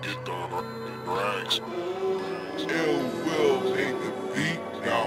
Get done on rags. Ill will make the beat down.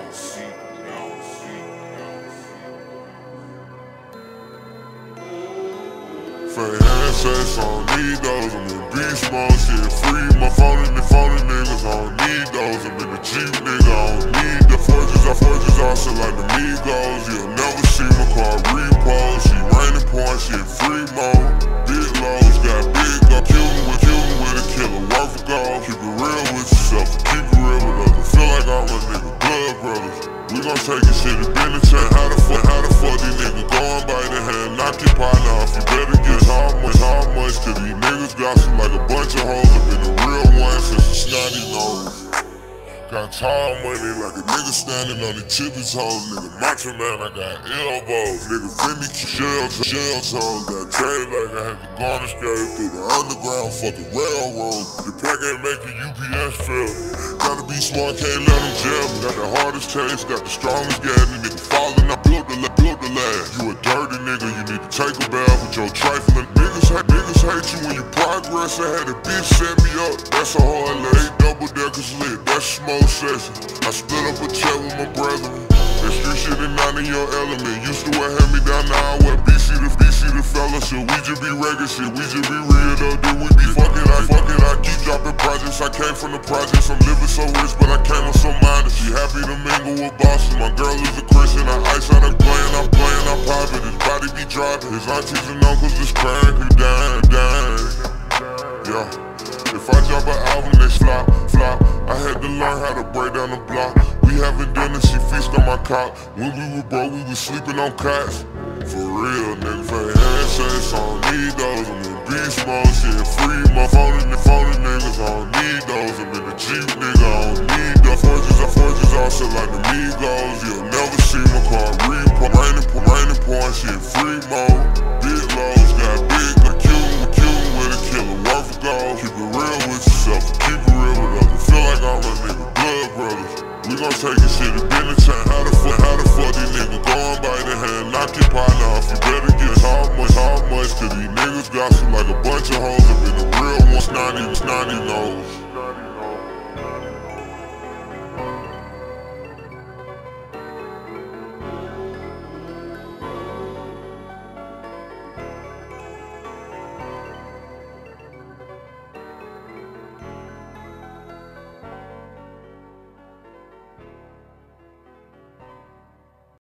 Fake handsets, I don't need those. I'm in beast mode, shit free. My phony niggas, I don't need those. I'm in the Jeep, nigga, I don't need the forges. I also like the Migos. You'll never see my car repo. She raining porn, shit free mode. Big lows, got big up. Cuban with a killer, worth a gold. Keep it real with yourself, keep it real with others. Feel like all my niggas blood brothers. We gon' take it, shit, it been a check. How the fuck these niggas going by the hand? Knock your partner off, you better get how much, cause these niggas got some like a bunch of hoes. I've been a real one since the snotty nose. Got tall money like a nigga standing on the chippy toes. Nigga macho man, I got elbows. Nigga Fendi shell toes. Got trade like I had to garnish straight through the underground fucking railroad. The pack ain't making UPS fail. Gotta be smart, can't let them jam. Got the hardest chase, got the strongest gas. Nigga falling, I built the last. You a dirty nigga, you need to take a bath with your trifling. Niggas hate you when you progress. I had a bitch set me up, that's a hard lay. Double deckers lit, that's smoke session. I split up a check with my brethren. That street shit is not in your element. Used to wear hand me down, now I wear BC the fella. Shit, we just be regular shit, we just be real though. Dude, we be fucking, I keep dropping projects. I came from the projects, I'm living so rich, but I came on so minded. She happy to mingle with bosses. My girl is a Christian, I ice out, I'm playing, I'm popping. His body be dropping, his aunties and uncles is crying, he dying. Yeah, if I drop an album, they flop. I had to learn how to break down the block. We having dinner, she feast on my cock. When we were broke, we was sleeping on cots. For real, nigga, fake handsets, I don't need those. I'm in beast mode, shit free. My phony niggas, I don't need those. I'm in the Jeep, nigga, I don't need the forges. Also like the Migos, yeah.